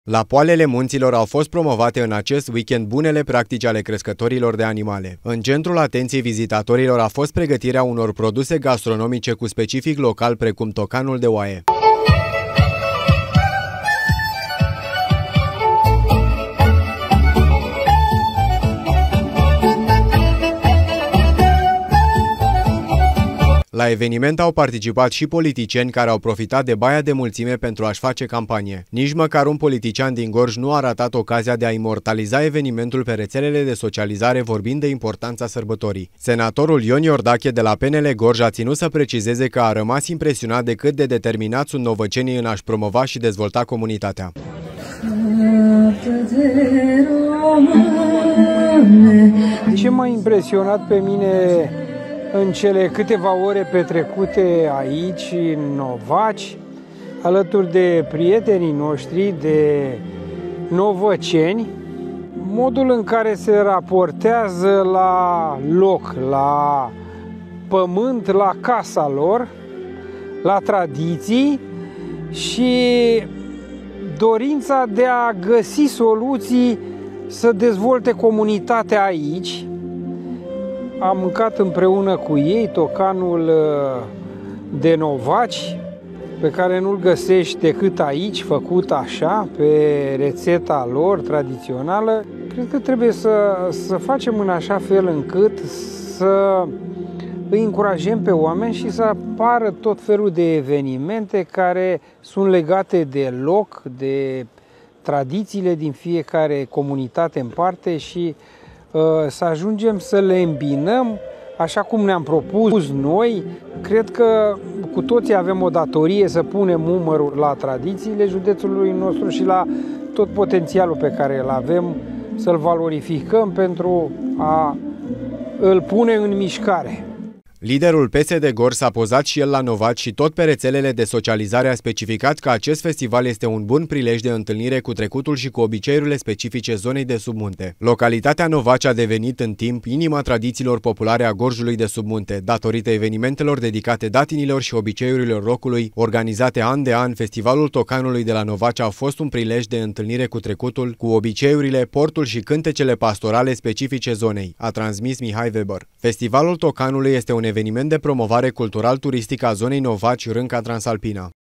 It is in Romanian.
La poalele munților au fost promovate în acest weekend bunele practici ale crescătorilor de animale. În centrul atenției vizitatorilor a fost pregătirea unor produse gastronomice cu specific local, precum tocanul de oaie. La eveniment au participat și politicieni care au profitat de baia de mulțime pentru a-și face campanie. Nici măcar un politician din Gorj nu a ratat ocazia de a imortaliza evenimentul pe rețelele de socializare, vorbind de importanța sărbătorii. Senatorul Ion Iordache de la PNL Gorj a ținut să precizeze că a rămas impresionat de cât de determinați sunt novăcenii în a-și promova și dezvolta comunitatea. Ce m-a impresionat pe mine în cele câteva ore petrecute aici, în Novaci, alături de prietenii noștri, de novăceni, modul în care se raportează la loc, la pământ, la casa lor, la tradiții și dorința de a găsi soluții să dezvolte comunitatea aici. Am mâncat împreună cu ei tocanul de Novaci, pe care nu-l găsești decât aici, făcut așa, pe rețeta lor tradițională. Cred că trebuie să facem în așa fel încât să îi încurajăm pe oameni și să apară tot felul de evenimente care sunt legate de loc, de tradițiile din fiecare comunitate în parte și să ajungem să le îmbinăm așa cum ne-am propus noi. Cred că cu toții avem o datorie să punem umărul la tradițiile județului nostru și la tot potențialul pe care îl avem, să-l valorificăm pentru a îl pune în mișcare. Liderul PSD Gorj s-a pozat și el la Novaci și tot pe rețelele de socializare a specificat că acest festival este un bun prilej de întâlnire cu trecutul și cu obiceiurile specifice zonei de sub munte. Localitatea Novaci a devenit în timp inima tradițiilor populare a Gorjului de sub munte. Datorită evenimentelor dedicate datinilor și obiceiurilor locului, organizate an de an, festivalul tocanului de la Novaci a fost un prilej de întâlnire cu trecutul, cu obiceiurile, portul și cântecele pastorale specifice zonei, a transmis Mihai Weber. Festivalul tocanului este un eveniment de promovare cultural-turistică a zonei Novaci, Rânca Transalpina.